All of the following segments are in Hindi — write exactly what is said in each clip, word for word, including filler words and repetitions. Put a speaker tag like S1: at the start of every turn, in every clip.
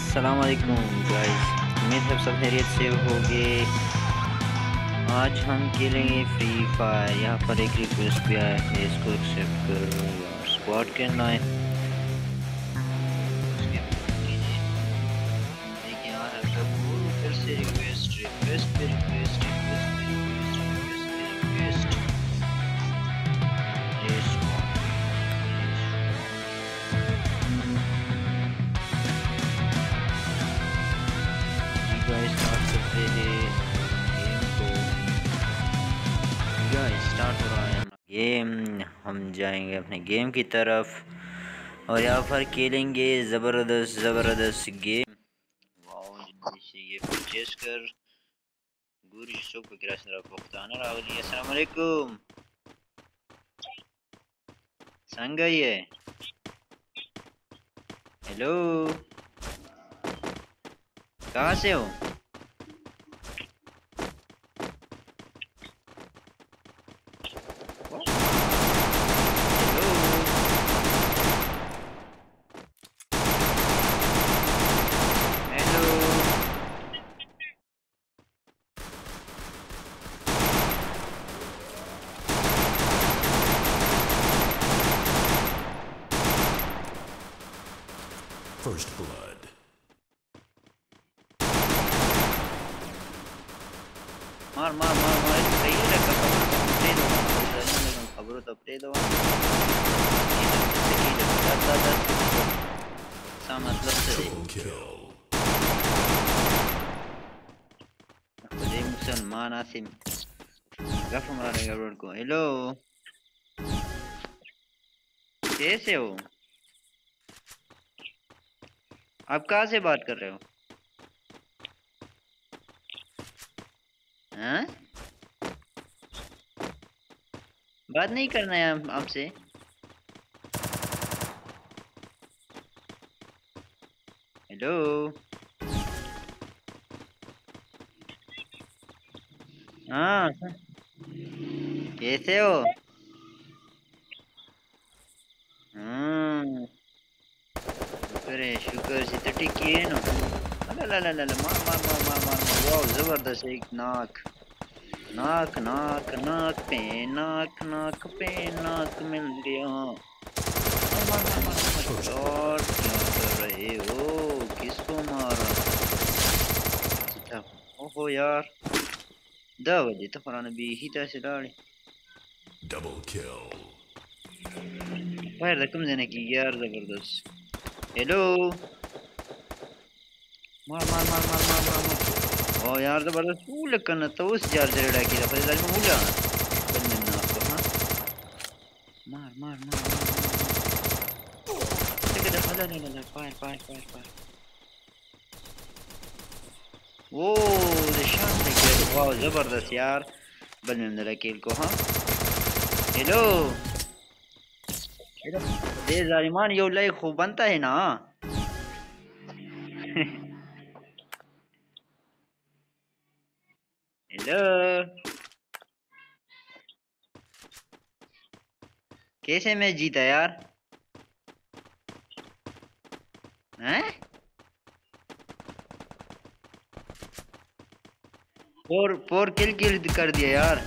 S1: अस्सलाम वालेकुम गाइस, उम्मीद है सब खैरियत से होंगे। आज हम खेलेंगे फ्री फायर। यहाँ पर एक रिक्वेस्ट भी आया है, इसको एक्सेप्ट करो और स्क्वाड करना है। देखिए यार फिर से रिक्वेस्ट रिक्वेस्ट पे रिक्वेस्ट रिक्वेस्ट पे रिक्वेस्ट रिक्वेस्ट पे रिक्वेस्ट स्टार्ट करते हैं गेम को। स्टार्ट हो रहा है गेम। हम जाएंगे अपने गेम की तरफ और यहाँ पर खेलेंगे ज़बरदस्त ज़बरदस्त गेम। वाओ से ये परचेस कर गुरु शो को किरास तरफ पुख्ताना रावली। अस्सलाम वालेकुम संग है। हेलो कहाँ से हो?
S2: First blood.
S1: मार मार मार मार सही लगा। खबर तो दो खबर तो अपने दो सा मतलब से ये मुसलमान आसिम गफ मार रहेगा रोड को। हेलो कैसे हो? आप कहाँ से बात कर रहे हो? हाँ बात नहीं करना है आपसे। हेलो हाँ कैसे हो? हाँ शुक्र है शुक्र से तो ठीक है ना। अला ला ला ला मार मार मार मार मार वाह जबरदस्त एक नाक नाक नाक नाक पे नाक नाक पे नाक मिल गया। मार मार मार और क्या कर रहे हो? किसको मारा? ओहो यार दावली तो फराना भी ही तैसे डाली
S2: Double kill.
S1: फायर रकम देने की यार जबरदस्त। हेलो मार मार मार मार मार मार मार ओ यार जबरदस्त फूल करना तो उस जार जरेड़ा की दफा जारी में उला बंदे ना आपको। हां मार मार मार ठीक है दफा ला ला ला फायर फायर फायर फायर वो निशान लेके वाह जबरदस्त यार बल में अंदर किल को। हां हेलो दे जालिमान यो लाइक खूब बनता है ना। हेलो कैसे मैं जीता यार? हैं फोर फोर किल किल कर दिया यार।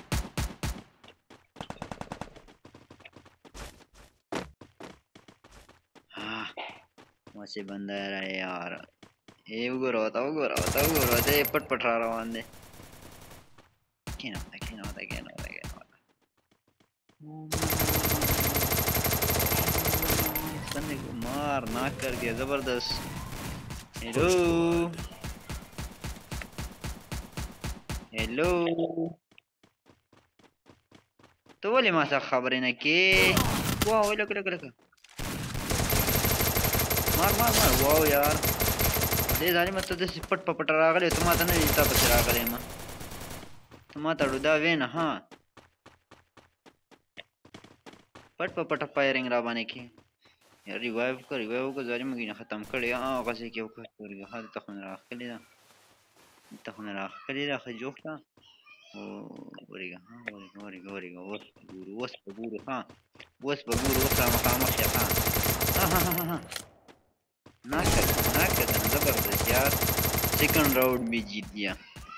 S1: हाँ मुझसे बंदा है यार। ये उगो रोता उगो रोता उगो रोता ये पट पट रहा वांदे क्या होता क्या होता क्या होता क्या होता बंदे को मार नाक कर दिया जबरदस्त। हेलो हेलो तो बोले मासा खबर ना के वाह लग लग लग मार मार मार वाह यार दे जानी मत तो सिपट पपट रागले तुम आता नहीं जीता बच रागले मां तुम आता डुदा वे ना। हाँ पट पपट फायरिंग राबाने की यार रिवाइव कर रिवाइव को जारी मगी खत्म कर लिया। हां कैसे क्यों कर गया? हां तखन राख के लिया तखन राख के लिया खजोखता ओ वरिगा। हां वरिगा वरिगा वरिगा वस बगूर वस बगूर। हां वस बगूर वस मकाम या हां हां हां हां नाक नाक यार, सेकंड राउंड में जीत गया।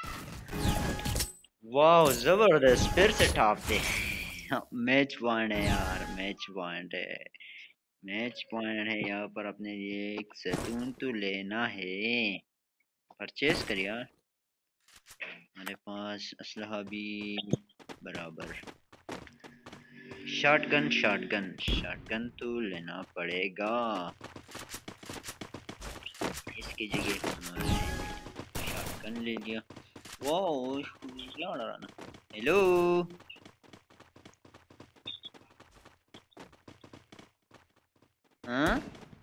S1: वाह जबरदस्त, फिर से टॉप पे। मैच पॉइंट है यार, मैच पॉइंट है, मैच पॉइंट है यहाँ पर। अपने लिए एक सैतून तो लेना है, परचेज कर यार। हमारे पास असलहा भी बराबर। शॉटगन शॉटगन शॉटगन तो लेना पड़ेगा। इसकी जगह हमारे शॉटगन ले लिया। वाह क्या उड़ा रहा ना। हेलो हाँ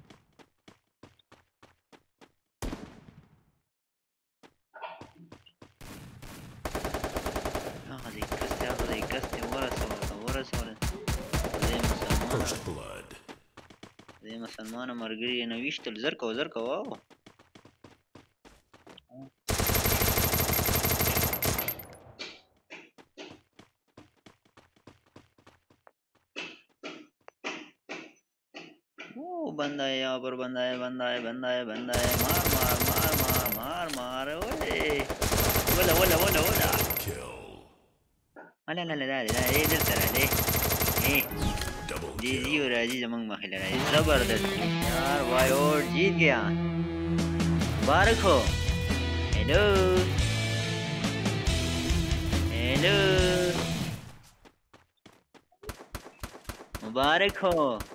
S1: هذه كستي هذه كستي ورا سوا ورا سوا زي مسلمانة
S2: First blood.
S1: زي مسلمانة مرقرية نويشت الزرقة وزرقة. واو ओ बंदा है यहाँ पर, बंदा है बंदा है बंदा है बंदा है। मार मार मार मार मार मार ओए वला वला वला वला
S2: Kill.
S1: لا لا لا لا لا ايه درت انا ليه ايه
S2: Double
S1: जी जी
S2: kill.
S1: और राजी जमंग मखिल रहा है जबरदस्त यार भाई और जीत गया। मुबारक हो। हेलो हेलो मुबारक हो।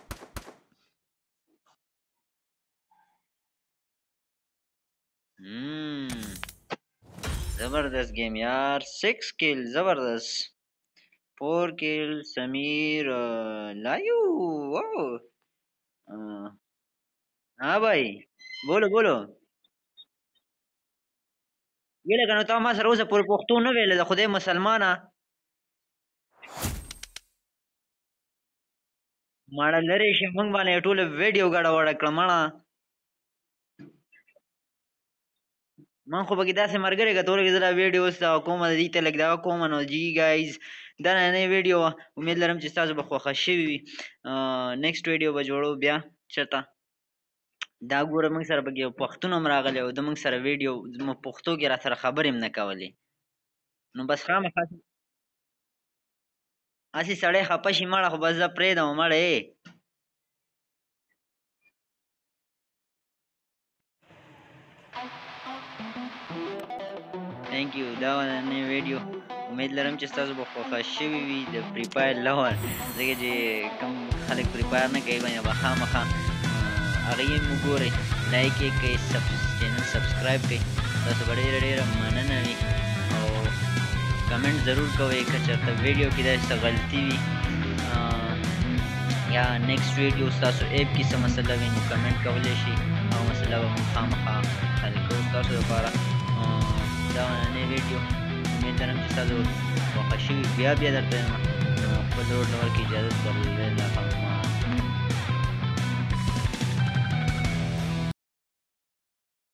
S1: हम्म जबरदस्त गेम यार, सिक्स किल जबरदस्त। फोर किल समीर अ, लायू। वाओ अ, हाँ भाई बोलो बोलो। ویله کنه تا ما سره اوسه پورې پښتو نه ویلې د خدای مسلمانه ماړه لرې شي موږ باندې ټوله ویډیو ګډه وړه کړه ماړه. من خو پکې داسې ملګری کتور کې زه دا ویډیو اوس دا کومه دې ته لږ دا کومه نو جی ګایز دا نننۍ ویډیو وه. امید لرم چې ستاسو به خوښه شوي وي. نیکسټ ویډیو به جوړو بیا چېرته دا ګوره موږ سره پکې یو پښتون هم راغلی او د موږ سره ویډیو زموږ پښتو کې را سره خبرې هم نه کولې. نو بس خامخا هسې سړی خفه شي مړه خو بس زه پرېږدم مړې. Thank you دا نننۍ ویډیو امید لرم چې ستاسو به خوښه شوي وي د فری فایر لور ځکه چې کوم خلک فری فایر نه کوي باندې به خامخا هغه یې وګورئ لایک یې کړئ چینل سبسکرایب کړئ تاسو به ډېره ډېره مننه وي او کمنټ ضرور کوئ که چېرته ویډیو کې داسې څه غلطي وي یا نیکسټ ویډیو ستاسو ایپ کې څه مسله وي نو کمنټ کولی شئ هغه مسله به موږ خامخا حل کوو ستاسو لپاره. دا نننۍ ویډیو امید لرم چې ستاسو خوښه شوي بیا بیا درته وایم خپل ورور لور کې اجازت ورکړئ.